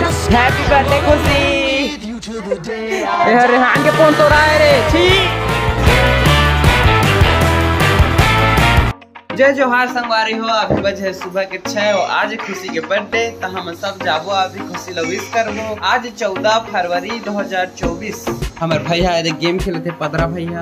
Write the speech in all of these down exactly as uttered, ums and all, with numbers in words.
Happy birthday खुशी। रेहान के phone तो रहा है रे। ठीक जय जोहार संगवारी हो। अभी बजे सुबह के छह और आज खुशी के बर्थडे तो हम सब जाबो अभी खुशी लविश करबो। आज चौदह फरवरी दो हजार चौबीस। हमारे भैया देख गेम खेले थे पदरा भैया।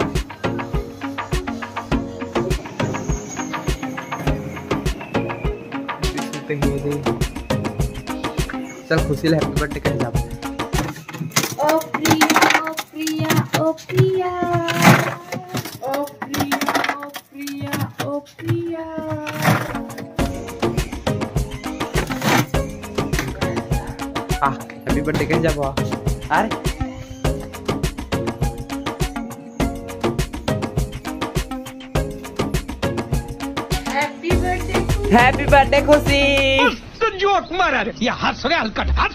चल खुशी ले हैप्पी बर्थडे कह जाबो। ओ प्रिया ओ प्रिया ओ प्रिया ओ प्रिया ओ प्रिया ओ प्रिया। आ हैप्पी बर्थडे कह जाबो। अरे happy birthday happy birthday Khushi. Joke मारा रे ये हंस रहे हलकट हंस।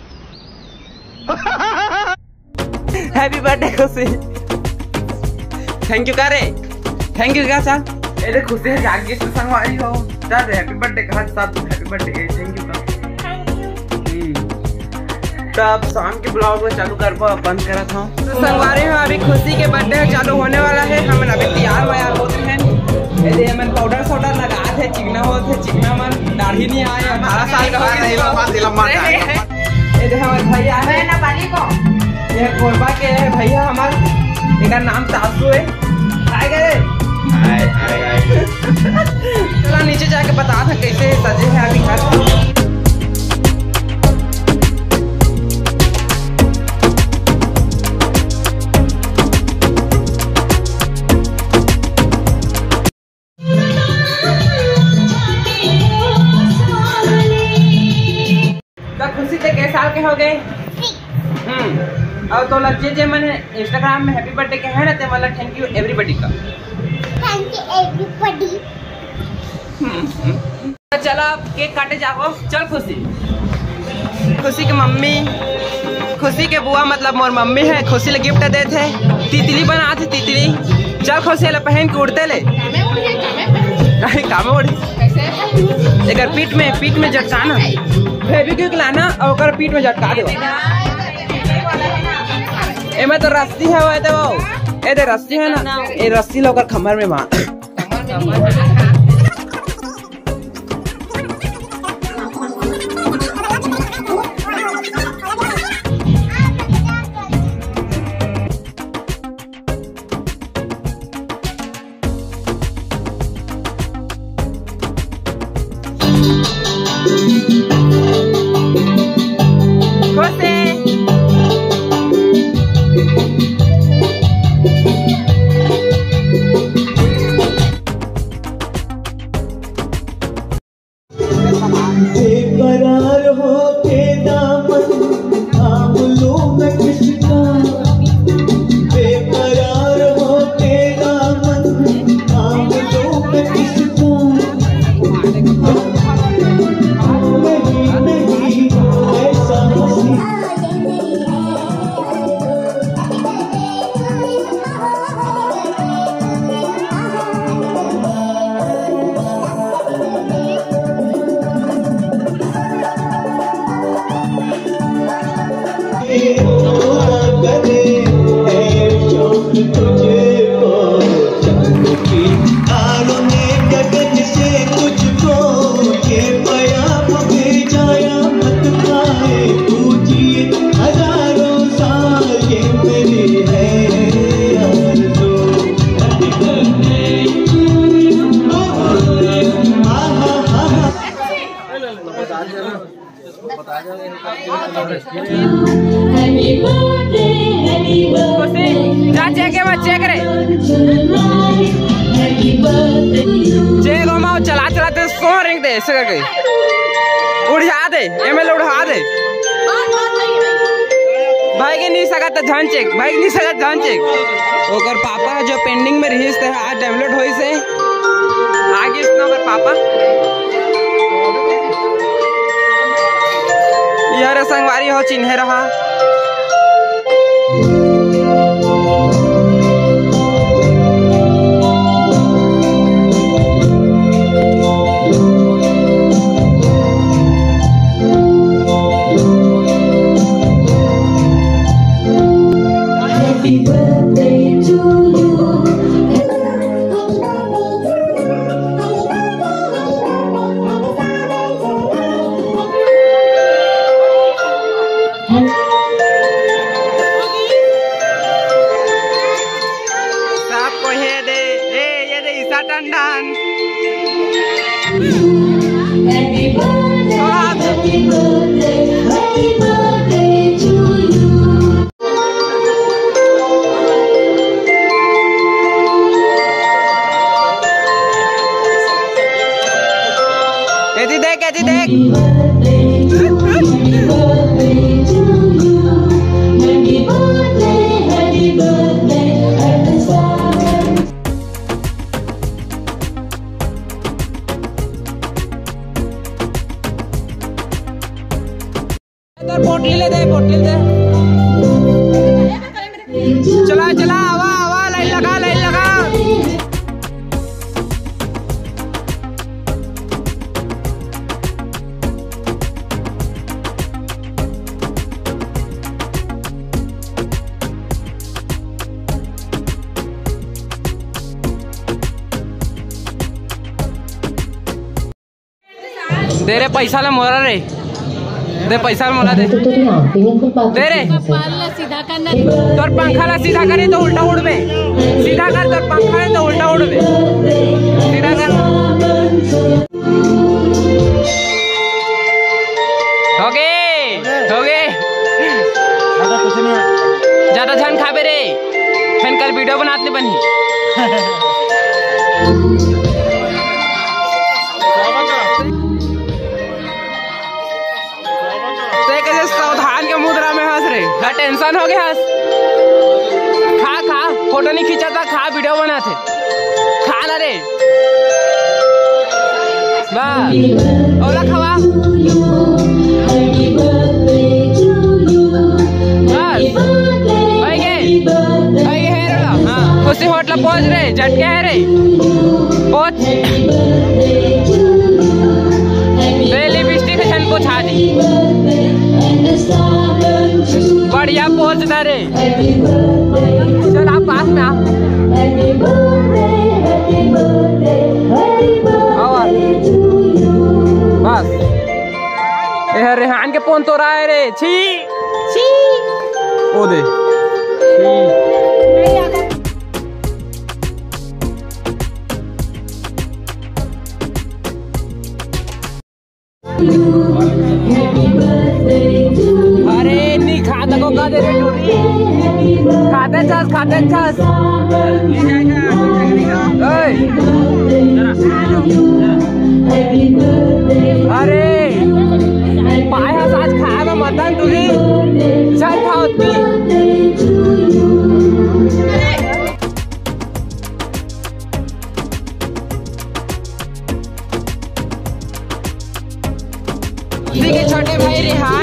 Happy birthday Khushi. Thank you करे थैंक यू क्या चल ए देख खुशी है जाके से संगवारी हो। चल हैप्पी बर्थडे कहा सब हैप्पी बर्थडे थैंक यू का। तब शाम के ब्लॉग में चालू कर पाओ बंद करा था। तो संगवारी में अभी खुशी के बर्थडे चालू होने वाला है। हम अभी तैयार व्यार होते हैं। ऐसे मन पाउडर साउडर लगा थे चिकना हो थे चिकना मन दाढ़ी नहीं आए अठारह साल का हो गया। ये देखो हमारे भैया है ना बाली को ये कोरबा के है भैया हमारे। इनका नाम सासू है। आए गए आए आए आए। चला नीचे जाके बता था कैसे सजे है अभी घर। खुशी से कैसे साल के हो गए? हम्म और तो लज्जे जे मैंने इंस्टाग्राम में हैप्पी बर्थडे के है ना ते वाला थैंक यू एवरीबॉडी का। Thank you everybody. तो चला केक काटे जाओ। चल खुशी खुशी की मम्मी खुशी के बुआ मतलब मोर मम्मी है। खुशी ले गिफ्ट दे थे तितली बना थे तितली। चल खुशी ले पहन के उड़ते ले काम उड़ी एक पीठ में पीठ में झटकाना फेविक्विक लाना और ओकर पीठ में झटका दे। एमे तो रस्सी है वो तो वो ए दे रस्सी है ना ए रस्सी लोकर खमर में मां। बेकरार हो के दामन थाम लूं मैं किसका। बेकरार हो के दामन थाम लूं मैं किसका। नहीं नहीं ऐसा नहीं। चला चलाते सो रिंग दे ऐसे करके उड़ा दे एमएल उड़ा दे। भाई के नहीं सका तो ध्यान चेक भाई के नहीं सका ध्यान चेक। ओकर पापा जो पेंडिंग में रही थे आज डाउनलोड हुई से आगे इसना ओकर पापा यार संगवारी हो चिन्हे रहा। टंडन। कैसी देख कैसी देख। पोटली ले दे पोटली दे। चला चला आवा आवा लाइन लगा लाइन लगा। दे रे पैसा ला मोरा रे दे पैसा मोला दे दे रे। तोर पंखा ला सीधा करे तो उल्टा उड़बे। सीधा कर तोर पंखा है तो उल्टा उड़बे। सीधा कर। हो गए हो गए। ज्यादा ध्यान खाबे रे फिर कल वीडियो बनाते बनी। सावधान के मुद्रा में हंस रे। ना टेंशन हो गया हंस। खा खा फोटो नहीं खींचा था खा वीडियो बनाते खा ना रे। बस ओला खवा बस भाई के भाई के है रे। हाँ खुशी होटल पहुंच रे झटके है रे पहुंच। लिपस्टिक छन को छा दी बढ़िया पहुंचता रे। चल आप पास में आ। बस ये रेहान के फोन तो रहा है रे। छी छी ओ दे छी। अरे नहीं खाता को का दे रे टोरी। खाते छस खाते छस। अरे पाया आज खाया में मतन टोरी चल खाओ तू। के छोटे भाई रेहान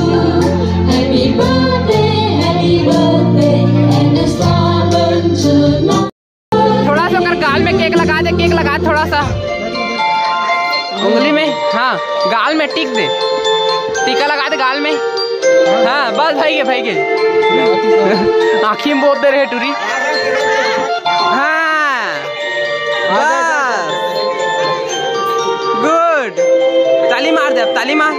थोड़ा सा कर गाल में केक लगा दे। केक लगा थोड़ा सा उंगली में। हाँ गाल में टिक दे टीका लगा दे गाल में। हाँ बस भाई के भाई के आँखी में बोल दे रहे टूरी। हाँ गुड ताली मार दे अब ताली मार।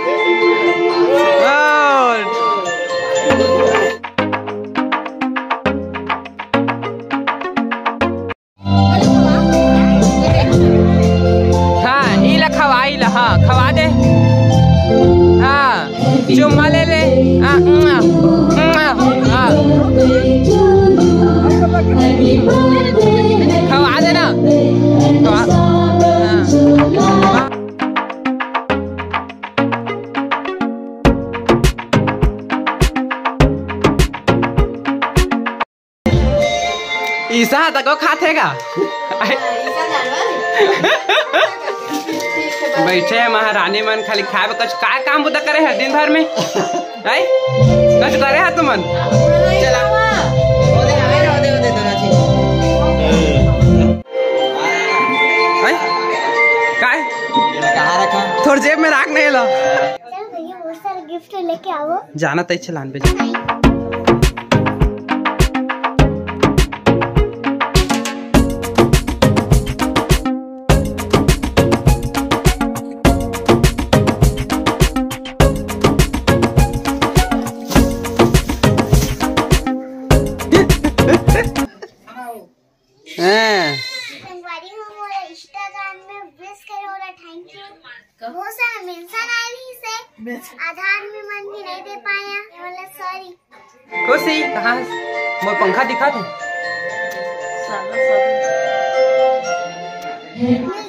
हाँ इला खवा इला। हाँ खवा दे। हाँ चुम्मा ले ले। हाँ खवा दे ना खवा। ईसा तक को खाते का बैठे है महारानी मन खाली खाए कुछ का काम बुदा करे है दिन भर में। आई कुछ करे है तुमन। चला काय कहाँ रखा थोड़ी जेब में रख नहीं ला। भैया बहुत सारे गिफ्ट लेके आओ। जाना तय चलान पे। बहुत सारा मेंशन आई रही से आधार में मन भी नहीं दे पाया, मतलब सॉरी। खुशी कहाँ वो पंखा दिखा थे। मेरा